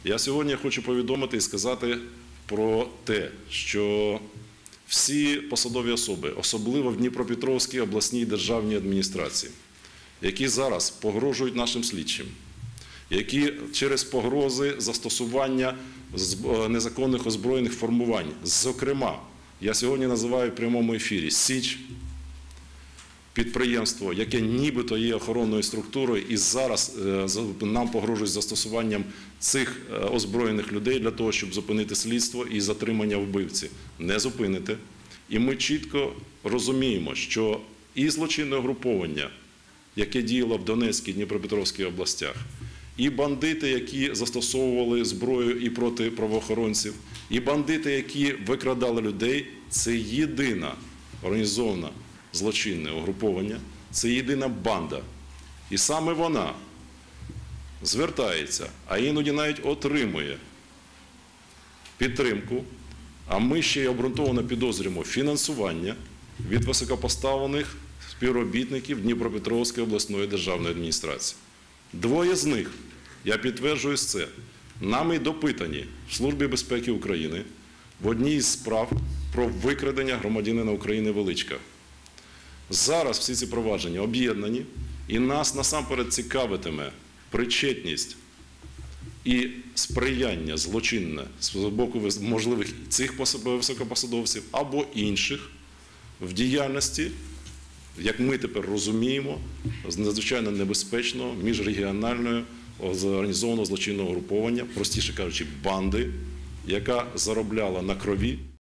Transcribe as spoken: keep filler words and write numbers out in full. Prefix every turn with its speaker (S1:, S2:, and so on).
S1: Я сьогодні хочу повідомити і сказати про те, що всі посадові особи, особливо в Дніпропетровській обласній державній адміністрації, які зараз погрожують нашим слідчим, які через погрози застосування незаконних озброєних формувань, зокрема, я сьогодні називаю в прямому ефірі «Січ», підприємство, яке нібито є охоронною структурою, і зараз нам погрожують застосуванням цих озброєних людей для того, щоб зупинити слідство і затримання вбивці. Не зупините. І ми чітко розуміємо, що і злочинне угруповання, яке діяло в Донецькій, Дніпропетровській областях, і бандити, які застосовували зброю і проти правоохоронців, і бандити, які викрадали людей – це єдина організована злочинне угруповання, це єдина банда. І саме вона звертається, а іноді навіть отримує підтримку, а ми ще й обґрунтовано підозрюємо фінансування від високопоставлених співробітників Дніпропетровської обласної державної адміністрації. Двоє з них, я підтверджую це, нами допитані в Службі безпеки України в одній із справ про викрадення громадянина України Величка. Зараз всі ці провадження об'єднані, і нас насамперед цікавитиме причетність і сприяння злочинне з боку можливих цих високопосадовців або інших в діяльності, як ми тепер розуміємо, з надзвичайно небезпечного міжрегіонального організованого злочинного угруповання, простіше кажучи, банди, яка заробляла на крові.